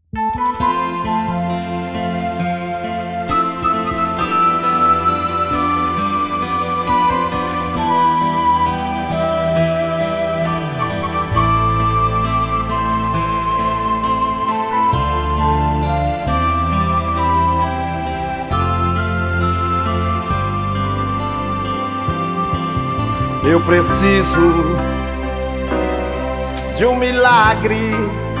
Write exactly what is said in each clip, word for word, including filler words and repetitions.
Eu preciso de um milagre,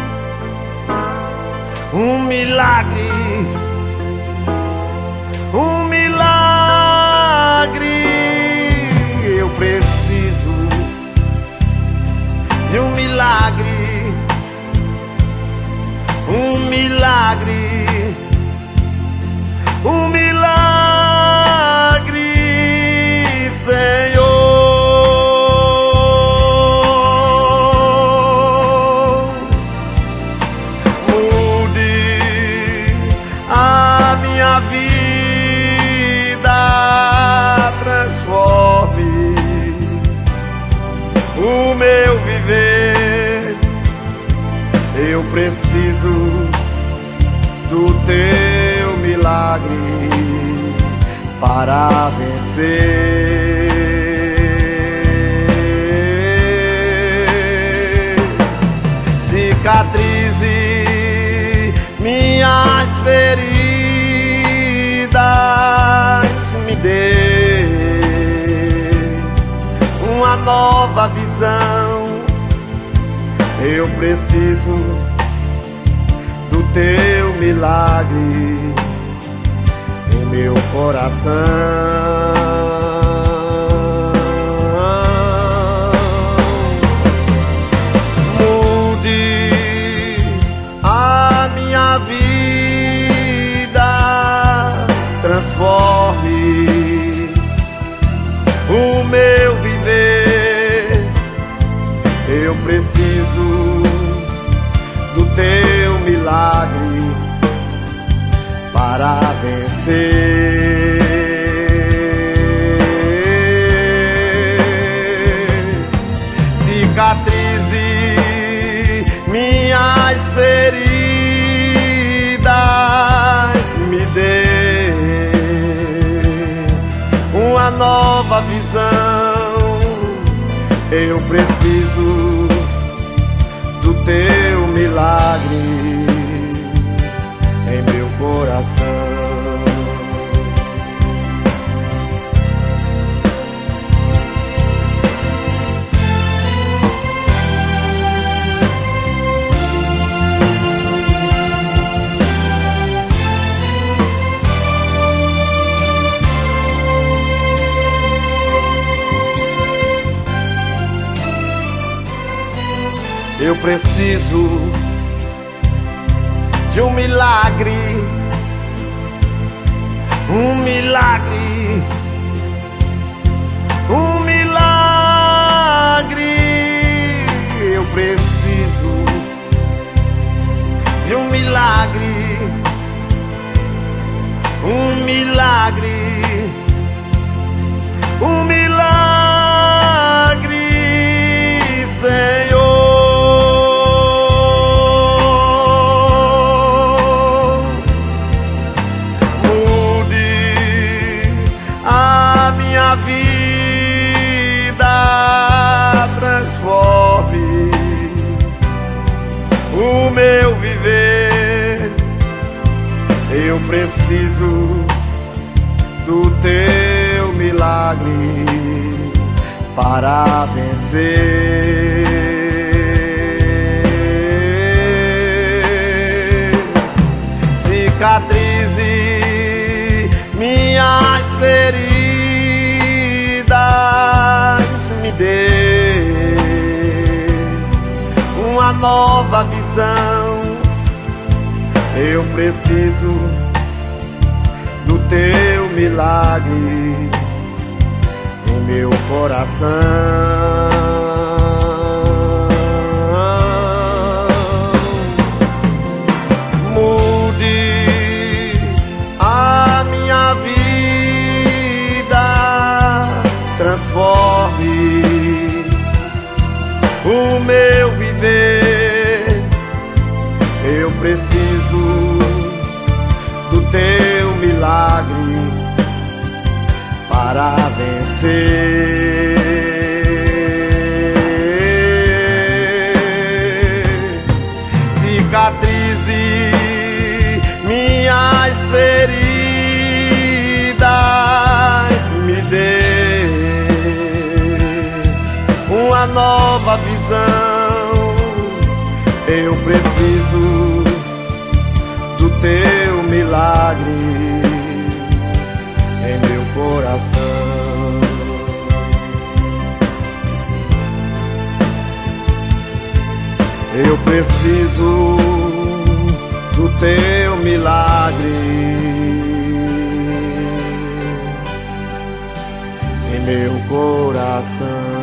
um milagre, um milagre. Eu preciso de um milagre, um milagre, um milagre, Senhor. Minha vida transforme o meu viver. Eu preciso do teu milagre para vencer. Cicatrize minhas feridas, me dê uma nova visão. Eu preciso do teu milagre em meu coração. Mude a minha vida, transforme o meu viver. Eu preciso do teu milagre para vencer. Cicatrize minhas feridas, me dê uma nova visão. Eu preciso do teu milagre em meu coração. Eu preciso de um milagre, um milagre, um milagre. Eu preciso de um milagre, um milagre, um milagre, Senhor. Minha vida transforme o meu viver. Eu preciso do teu milagre para vencer. Cicatrize minhas feridas, me dê uma nova visão. Eu preciso do teu milagre em meu coração. Mude a minha vida, transforme o meu viver. Eu preciso preciso do teu milagre para vencer. Cicatrize minhas feridas, me dê uma nova visão. Eu preciso do teu milagre em meu coração. Eu preciso do teu milagre em meu coração.